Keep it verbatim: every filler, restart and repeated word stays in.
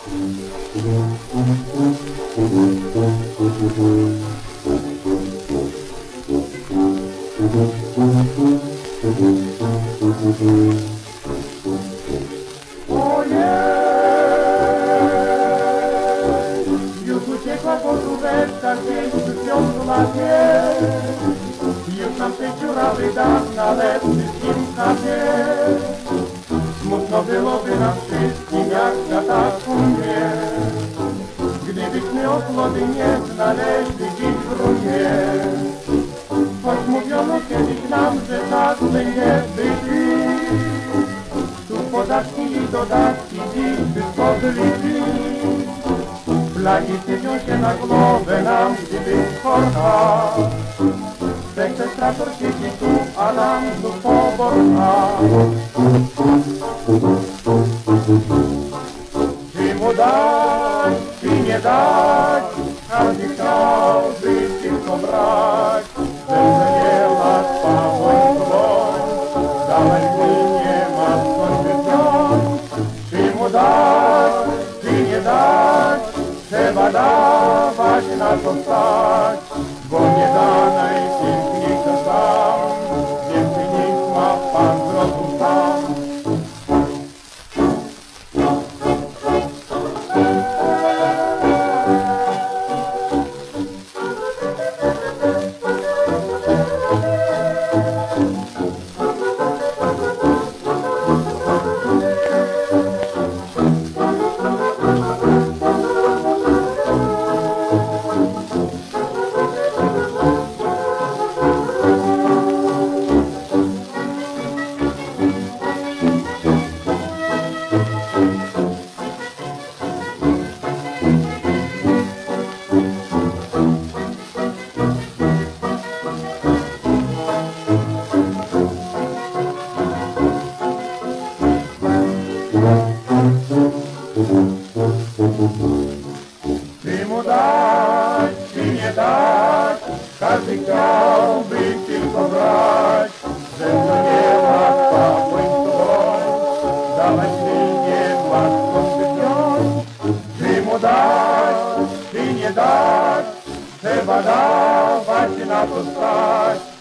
Już uciekła portóweczka gdzieś przy piątku na wieś. Już nam się dziurawy dawna, lecz wszystkim kapie. Smutno byłoby nam wszystkim, jak na taką wieś, gdybyśmy oplody nie znaleźli dziś w runie. Choć mówiono kiedyś nam, że tak będzie być. Tu podatki i dodatki dziś wszystko wyliczy. Flagi sypią się na głowę nam, gdyby chorka. Sekwestrator siedzi tu, a nam znów poborka. Czy mu dać, czy nie dać, każdy chciałby tylko brać. Że nie ma spałoń zwoń, dawaj mi nie ma skąd wziąć. Czy mu dać, czy nie dać, trzeba dawać na to stać, bo nie da najpiękniejsza sam, więcej niż ma Pan zrobił sam. Czy mu dać, czy nie dać, każdy chciałby tylko brać. Że to nie łatwa bądź dawać mi nie łatwo wziąć. Czy mu dać, czy nie dać, trzeba dawać na to stać.